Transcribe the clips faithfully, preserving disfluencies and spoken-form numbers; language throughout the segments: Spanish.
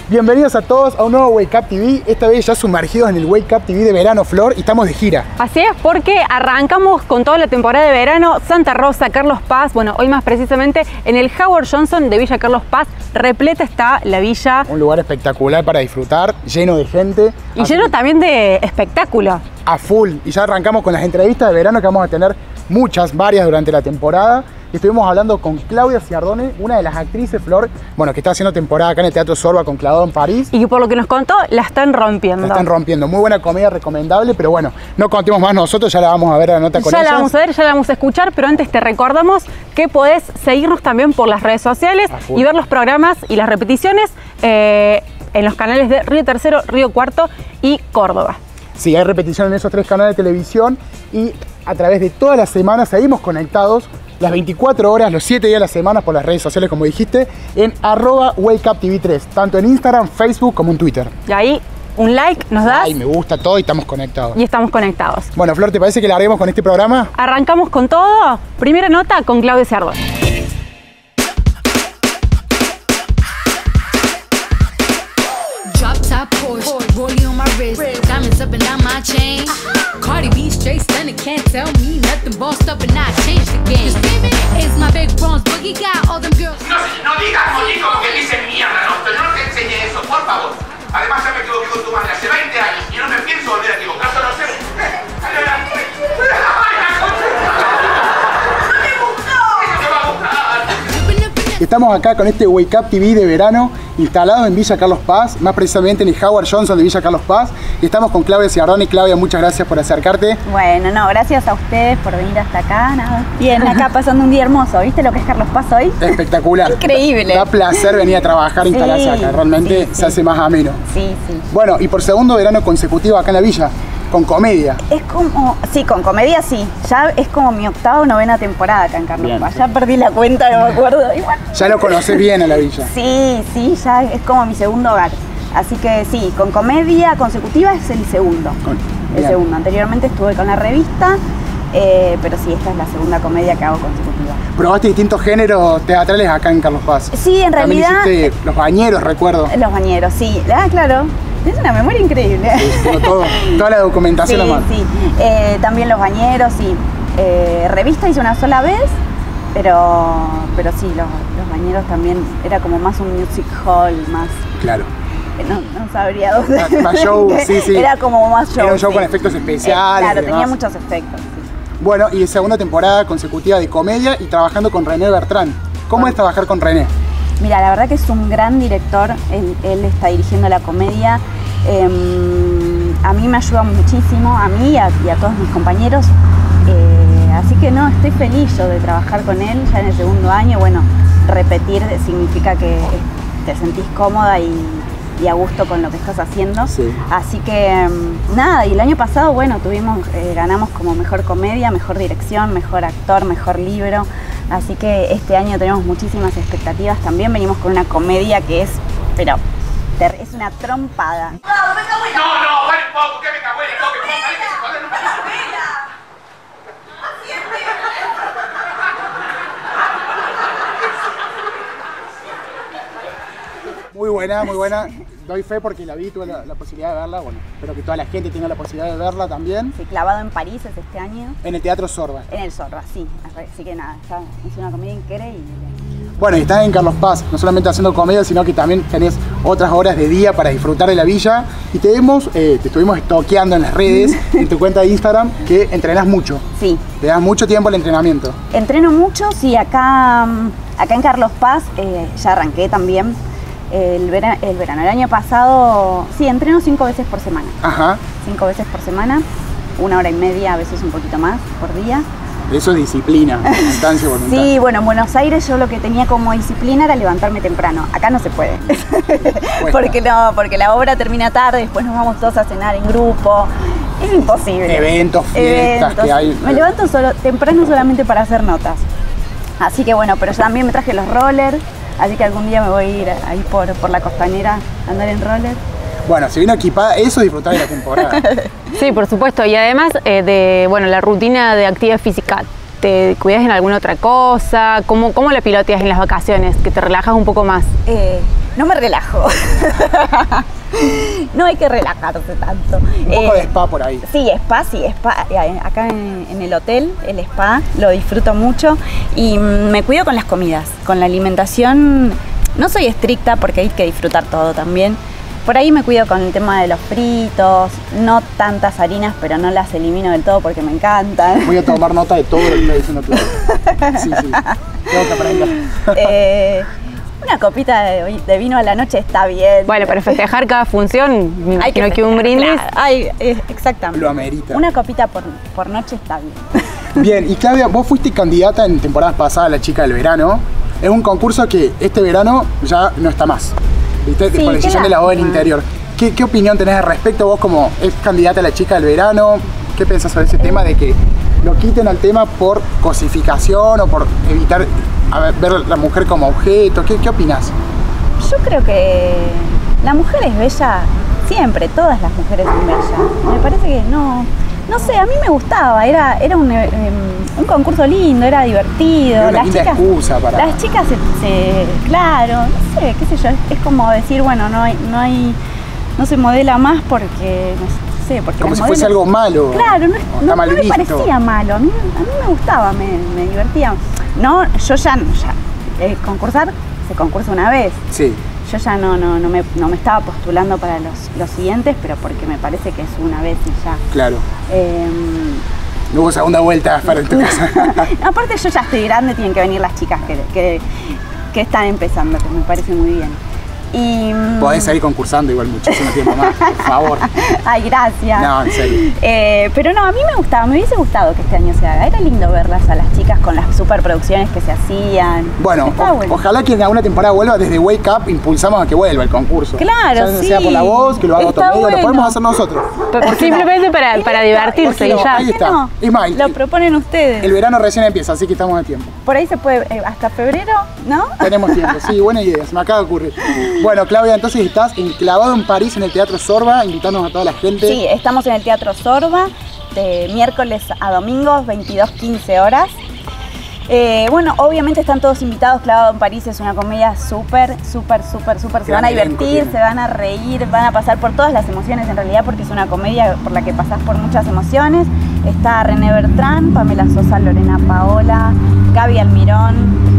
Bienvenidos a todos a un nuevo Wake Up T V, esta vez ya sumergidos en el Wake Up T V de verano, Flor, y estamos de gira. Así es, porque arrancamos con toda la temporada de verano, Santa Rosa, Carlos Paz, bueno, hoy más precisamente en el Howard Johnson de Villa Carlos Paz, repleta está la villa. Un lugar espectacular para disfrutar, lleno de gente. Y lleno que... también de espectáculo. A full, y ya arrancamos con las entrevistas de verano que vamos a tener muchas, varias durante la temporada. Y estuvimos hablando con Claudia Ciardone, una de las actrices, Flor, bueno, que está haciendo temporada acá en el Teatro Sorba con Clavado en París. Y por lo que nos contó, la están rompiendo. La están rompiendo. Muy buena comedia, recomendable, pero bueno, no contemos más nosotros, ya la vamos a ver la nota con Ya ellas. la vamos a ver, ya la vamos a escuchar, pero antes te recordamos que podés seguirnos también por las redes sociales y ver los programas y las repeticiones eh, en los canales de Río Tercero, Río Cuarto y Córdoba. Sí, hay repetición en esos tres canales de televisión y a través de todas las semanas seguimos conectados las veinticuatro horas, los siete días de la semana por las redes sociales, como dijiste, en arroba Wake Up T V tres, tanto en Instagram, Facebook como en Twitter. Y ahí un like nos das. Ay, me gusta todo y estamos conectados. Y estamos conectados. Bueno, Flor, ¿te parece que larguemos con este programa? Arrancamos con todo. Primera nota con Claudia Ciardone. Diamonds up and down my chain. Cardi B straight stunning, can't tell me nothing. Bossed up and I changed the game. Just baby, it's my big bronze boogie, got all them girls. No, no digas moñito porque dice mierda, no, pero no te enseñe eso, por favor. Además ya me equivoqué con tu madre hace veinte años y no me pienso volver a equivocar. No, no sé. Estamos acá con este Wake Up T V de verano instalado en Villa Carlos Paz, más precisamente en el Howard Johnson de Villa Carlos Paz. Y estamos con Claudia Ciardone. Claudia, muchas gracias por acercarte. Bueno, no, gracias a ustedes por venir hasta acá. Nada. Bien, acá pasando un día hermoso. ¿Viste lo que es Carlos Paz hoy? Espectacular. Increíble. Da placer venir a trabajar e instalarse Sí, acá. Realmente sí, se sí. hace más ameno. Sí, sí. Bueno, y por segundo verano consecutivo acá en la villa, con comedia. Es como, sí, con comedia sí. Ya es como mi octava o novena temporada acá en Carlos Bien. Paz. Ya perdí la cuenta, no me acuerdo. Y bueno, Ya lo conocés bien a la villa. sí, sí, ya es como mi segundo hogar. Así que sí, con comedia consecutiva es el segundo. Con- el bien. segundo. Anteriormente estuve con la revista, eh, pero sí, esta es la segunda comedia que hago consecutiva. Probaste distintos géneros teatrales acá en Carlos Paz. Sí, en También realidad. hiciste Los Bañeros, recuerdo. Los bañeros, sí. Ah, claro. Es una memoria increíble. Sí, tengo todo, toda la documentación Sí, a mano. sí. Eh, también Los Bañeros, sí. Eh, revista hice una sola vez, pero, pero sí, los, los Bañeros también era como más un music hall, más... Claro. No, no sabría dónde. Más- más show, sí, sí. Era como más show. Era un show sí. con efectos especiales Eh, claro, y tenía demás. muchos efectos. Sí. Bueno, y segunda temporada consecutiva de comedia y trabajando con René Bertrán. ¿Cómo es trabajar con René? Mira, la verdad que es un gran director, él, él está dirigiendo la comedia. Eh, a mí me ayuda muchísimo, a mí y a, y a todos mis compañeros. Eh, así que no, estoy feliz yo de trabajar con él ya en el segundo año. Bueno, repetir significa que te sentís cómoda y, y a gusto con lo que estás haciendo. Sí. Así que nada, y el año pasado, bueno, tuvimos, eh, ganamos como mejor comedia, mejor dirección, mejor actor, mejor libro. Así que este año tenemos muchísimas expectativas también. Venimos con una comedia que es, pero ter- es una trompada. No, no, vale un poco, que me cago en el toque, ¿cómo sale que se joden? Muy buena, muy buena. Doy fe porque la vi, tuve la, la posibilidad de verla. Bueno, espero que toda la gente tenga la posibilidad de verla también. Sí, Clavado en París es este año. En el Teatro Sorba. En el Zorro, sí. Así que nada, está, es una comedia increíble. Bueno, y estás en Carlos Paz, no solamente haciendo comedia, sino que también tenés otras horas de día para disfrutar de la villa. Y te vemos, eh, te estuvimos stalkeando en las redes, en tu cuenta de Instagram, que entrenás mucho. Sí. Le das mucho tiempo al entrenamiento. Entreno mucho, sí, acá, acá en Carlos Paz eh, ya arranqué también. El, vera- el verano, el año pasado, sí, entreno cinco veces por semana. Ajá. Cinco veces por semana, una hora y media, a veces un poquito más por día. Eso es disciplina, constancia y voluntad. Sí, bueno, en Buenos Aires yo lo que tenía como disciplina era levantarme temprano. Acá no se puede. porque no, porque la obra termina tarde, después nos vamos todos a cenar en grupo. Es imposible. Eventos, fiestas que hay. Me levanto solo, temprano solamente para hacer notas. Así que bueno, pero yo también me traje los rollers, así que algún día me voy a ir ahí por, por la costanera a andar en roller. Bueno, si vino equipada, eso es disfrutar de la temporada. Sí, por supuesto. Y además eh, de bueno, la rutina de actividad física, ¿te cuidas en alguna otra cosa? ¿Cómo, cómo la piloteas en las vacaciones? ¿Que te relajas un poco más? Eh, no me relajo. No hay que relajarse tanto. Un poco Eh, de spa por ahí. Sí, spa, sí, spa. Eh, Acá en, en el hotel, el spa, lo disfruto mucho y mm, me cuido con las comidas, con la alimentación. No soy estricta porque hay que disfrutar todo también. Por ahí me cuido con el tema de los fritos, no tantas harinas, pero no las elimino del todo porque me encantan. Voy a tomar nota de todo lo que está diciendo Claudia. Sí, sí. Tengo que aprender. Eh, una copita de, de vino a la noche está bien. Bueno, para festejar cada función, me Hay imagino que un festejar, brindis. claro. Ay, eh, exactamente. Lo amerita. Una copita por, por noche está bien. Bien, y Claudia, vos fuiste candidata en temporadas pasadas a la Chica del Verano. Es un concurso que este verano ya no está más. ¿Viste? Sí, Por decisión qué de la voz del lástima. interior. ¿Qué, ¿Qué opinión tenés al respecto? Vos como es candidata a la Chica del Verano, ¿qué pensás sobre ese tema de que lo quiten al tema por cosificación o por evitar a ver, ver a la mujer como objeto? ¿Qué, qué opinás? Yo creo que la mujer es bella siempre, todas las mujeres son bellas. Me parece que no, no sé, a mí me gustaba, era, era un, eh, un concurso lindo, era divertido. Era una las linda chicas, excusa para- Las chicas se, se- claro, no sé, qué sé yo, es, es como decir, bueno, no hay, no hay, no se modela más porque, no sé, porque Como las si fuese modelos- algo malo. Claro, no, o no- está mal no me visto. parecía malo, a mí, a mí me gustaba, me, me divertía. No, yo ya, ya eh, concursar, se concursa una vez. Sí. Yo ya no, no, no, me, no me estaba postulando para los, los siguientes, pero porque me parece que es una vez y ya. Claro. Eh, No hubo segunda vuelta para en tu casa. aparte yo ya estoy grande, tienen que venir las chicas que, que, que están empezando, que me parece muy bien. Y, Podés seguir concursando igual muchísimo tiempo más, por favor. Ay, gracias. No, en serio. Eh, pero no, a mí me gustaba, me hubiese gustado que este año se haga. Era lindo verlas a las chicas con las superproducciones que se hacían. Bueno, Estaba o- bueno. ojalá que en alguna temporada vuelva. Desde Wake Up impulsamos a que vuelva el concurso. Claro, ya sí. sea por la voz, que lo haga otro Está medio, lo bueno. podemos hacer nosotros. Pero ¿Por qué no? simplemente para, Y para listo, divertirse ¿por y qué no? ya. Ahí ¿Por qué está. no? Y más, Lo el- proponen ustedes. El verano recién empieza, así que estamos a tiempo. Por ahí se puede, eh, hasta febrero, ¿no? Tenemos tiempo, sí, buena idea, se me acaba de ocurrir. Bueno, Claudia, entonces estás enclavado en París, en el Teatro Sorba, invitándonos a toda la gente. Sí, estamos en el Teatro Sorba, de miércoles a domingos, veintidós quince horas. Eh, bueno, obviamente están todos invitados. Clavado en París es una comedia súper, súper, súper, súper. Se Gran van a elenco divertir, tiene. se van a reír, van a pasar por todas las emociones en realidad, porque es una comedia por la que pasás por muchas emociones. Está René Bertrán, Pamela Sosa, Lorena Paola, Gaby Almirón,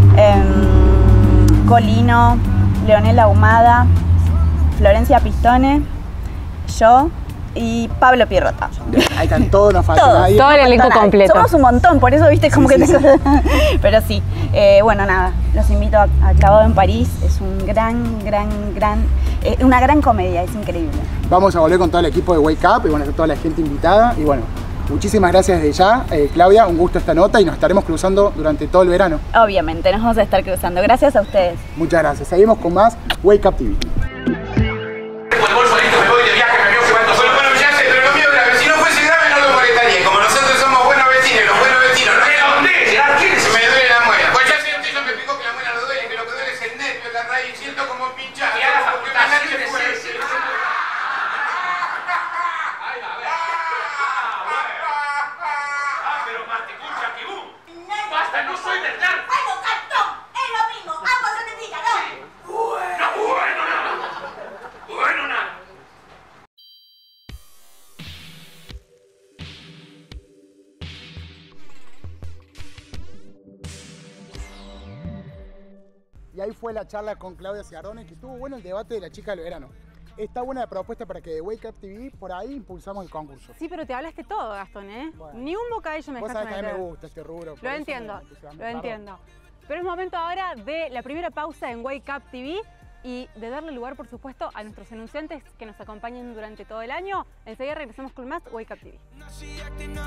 em, Colino, Leonela Ahumada, Florencia Pistone, yo y Pablo Pierrota. Ahí están todos, no falta Todos. nadie. Todo el elenco Falta nadie. completo. Somos un montón, por eso viste como Sí, que sí, te... Pero sí, eh, bueno, nada, los invito a, a Clavado en París. Es un gran, gran, gran, eh, una gran comedia, es increíble. Vamos a volver con todo el equipo de Wake Up y bueno, con toda la gente invitada. Y bueno, muchísimas gracias desde ya. Eh, Claudia, un gusto esta nota y nos estaremos cruzando durante todo el verano. Obviamente, nos vamos a estar cruzando. Gracias a ustedes. Muchas gracias. Seguimos con más Wake Up T V. Con el bolso listo, me voy de viaje, me veo jugando solo. Bueno, ya sé, pero lo mío es grave. Si no fuese grave, no lo molestaría. Como nosotros somos buenos vecinos, los buenos vecinos. ¿No? ¿Pero dónde? Me duele la muela. Pues ya sé, usted ya me explicó que la muela no duele, que lo que duele es el nervio, la raíz. Siento como pinchado. Y a las amputaciones, sí, sí. Ah, pero más te escucha que vos. Basta, no soy verdad. ¡Bueno, Gastón! ¡Es lo mismo! ¡Ambos se me digan, ¿no? No, bueno, nada. Bueno, nada. Y ahí fue la charla con Claudia Ciardone, que estuvo bueno el debate de la chica del verano. Está buena la propuesta para que de Wake Up T V, por ahí impulsamos el concurso. Sí, pero te hablaste todo, Gastón, ¿eh? Bueno. Ni un bocadillo me Vos dejaste sabés que a mí me meter. gusta este rubro. por Lo eso entiendo, me entusiasmé. lo Perdón. entiendo. Pero es momento ahora de la primera pausa en Wake Up T V y de darle lugar, por supuesto, a nuestros anunciantes que nos acompañen durante todo el año. Enseguida regresamos con más Wake Up T V.